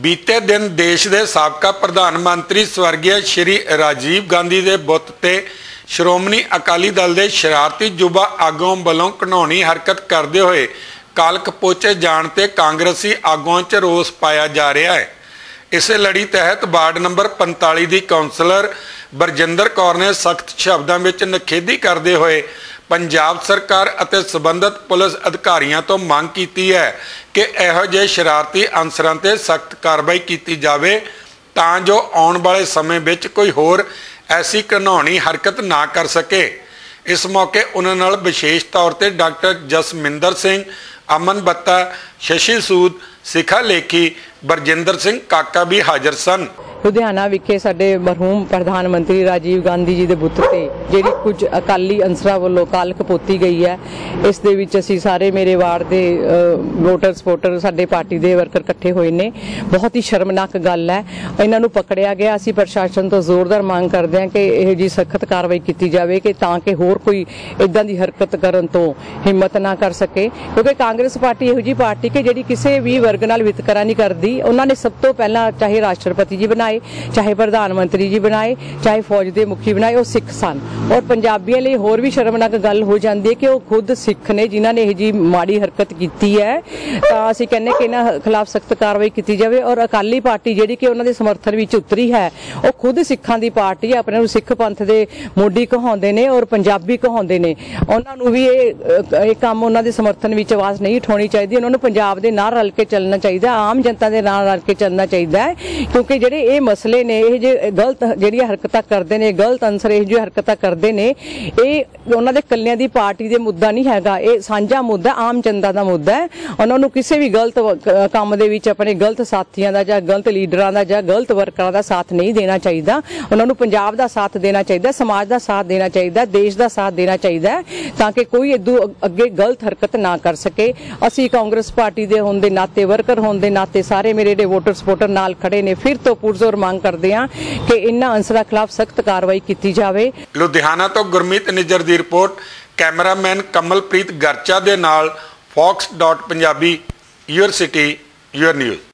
बीते दिन देश के साबका प्रधानमंत्री स्वर्गीय श्री राजीव गांधी के बुत ते श्रोमणी अकाली दल के शरारती युवा आगुओं वालों घिनौनी हरकत करते हुए कालक पोचे जाण ते कांग्रेसी आगुओं च रोस पाया जा रहा है। इस लड़ी तहत वार्ड नंबर 45 की काउंसलर बरजिंदर कौर ने सख्त शब्दों में निखेधी करते हुए पंजाब सरकार अते संबंधित पुलिस अधिकारियों तो मांग की है कि इहो जिहे शरारती अंसरां ते सख्त कार्रवाई की जाए तां जो आने वाले समय विच कोई होर ऐसी घिनौनी हरकत ना कर सके। इस मौके उन्हां नाल विशेष तौर पर डॉक्टर जसमिंदर सिंह, अमन बत्ता, शशि सूद, सिखा लेखी, बरजिंदर सिंह काका भी हाजिर सन। लुधियाना विखे साडे मरहूम प्रधानमंत्री राजीव गांधी जी के बुत ते जिहड़ी कुछ अकाली अंसरां वालों कालक पोती गई है, इस दे विच असीं सारे मेरे वार्ड के वोटर सपोर्टर साडे पार्टी के वर्कर इकट्ठे होए ने। बहुत ही शर्मनाक गल है, इन्हां नूं पकड़िया गया। असीं प्रशासन तो जोरदार मांग करते हैं कि इहो जी सख्त कार्रवाई की जाए कि तां कि होर कोई इदां दी हरकत करन तो हिम्मत ना कर सके, क्योंकि कांग्रेस पार्टी इहो जी पार्टी कि जिहड़ी किसी भी वर्ग नाल वितकरा नहीं करती। उन्होंने सब तो पहला चाहे राष्ट्रपति जी बनाए, चाहे प्रधानमंत्री जी बनाए, चाहे फौज के मुखी बनाए, वो सिख सन। और पंजाबियों लिए होर भी शर्मनाक गल हो जाती है कि वो खुद सिख ने जिन्होंने यह जी माड़ी हरकत की है। तो असीं कहने कि इन्हां खिलाफ सख्त कार्रवाई की जाए। और अकाली पार्टी जिहड़ी कि उन्होंने समर्थन में उतरी है, वो खुद सिखां की पार्टी है, अपने सिख पंथ के मोढी कहाउंदे ने और पंजाबी कहाउंदे ने। उन्होंने भी ये काम उन्होंने समर्थन में आवाज़ नहीं उठानी चाहिए। उन्होंने पंजाब के नाल रल के चलना चाहिए, आम जनता के नाल रल के चलना चाहिए, क्योंकि जिहड़े ये मसले ने ये जो गलत जिहड़ियां हरकतां करते हैं, गलत अंसर ये जो हरकतां करते हैं, ये उन्होंने कलियां दी पार्टी दे मुद्दा नहीं हैगा, ये साझा मुद्दा आम जनता का मुद्दा है। उन्होंने किसी भी गलत काम दे विच अपने गलत साथियों का जां गलत लीडरां का जां गलत वर्करां का साथ नहीं देना चाहिए। उन्होंने पंजाब का साथ देना चाहिए, समाज का साथ देना चाहिए, देश का साथ देना चाहिए, ताकि कोई इदू अगे गलत हरकत ना कर सके। असीं कांग्रेस पार्टी के होने नाते, वर्कर होने के नाते, सारे मेरे वोटर सपोर्टर नाल खड़े ने। फिर तो पुरजोर मांग करते हैं कि इन्हां अंसरां खिलाफ सख्त कार्रवाई की जाए। लुधियाना तो गुरमीत निज्जर की रिपोर्ट, कैमरामैन कमलप्रीत गरचा दे नाल fox.punjabi, your city your news.